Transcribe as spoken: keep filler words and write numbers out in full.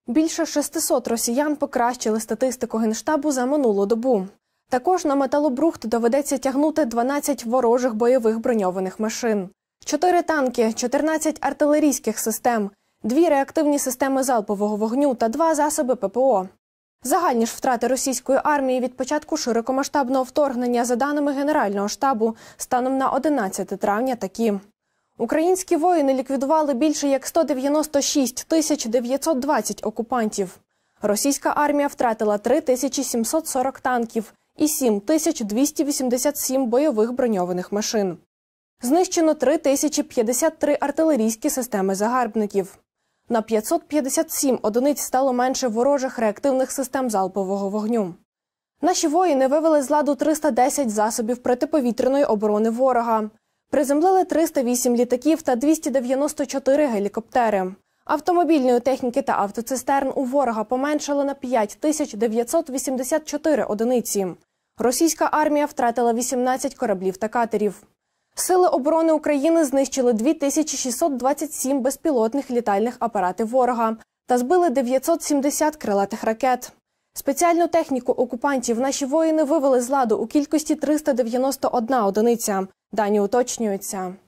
Більше шестисот росіян покращили статистику Генштабу за минулу добу. Також на металобрухт доведеться тягнути дванадцять ворожих бойових броньованих машин, чотири танки, чотирнадцять артилерійських систем, дві реактивні системи залпового вогню та два засоби ППО. Загальні ж втрати російської армії від початку широкомасштабного вторгнення, за даними Генерального штабу, станом на одинадцяте травня такі. Українські воїни ліквідували більше як сто дев'яносто шість тисяч дев'ятсот двадцять окупантів. Російська армія втратила три тисячі сімсот сорок танків і сім тисяч двісті вісімдесят сім бойових броньованих машин. Знищено три тисячі п'ятдесят три артилерійські системи загарбників. На п'ятсот п'ятдесят сім одиниць стало менше ворожих реактивних систем залпового вогню. Наші воїни вивели з ладу триста десять засобів протиповітряної оборони ворога. Приземлили триста вісім літаків та двісті дев'яносто чотири гелікоптери. Автомобільної техніки та автоцистерн у ворога поменшало на п'ять тисяч дев'ятсот вісімдесят чотири одиниці. Російська армія втратила вісімнадцять кораблів та катерів. Сили оборони України знищили дві тисячі шістсот двадцять сім безпілотних літальних апаратів ворога та збили дев'ятсот сімдесят крилатих ракет. Спеціальну техніку окупантів наші воїни вивели з ладу у кількості триста дев'яносто одна одиниця. Дані уточнюються.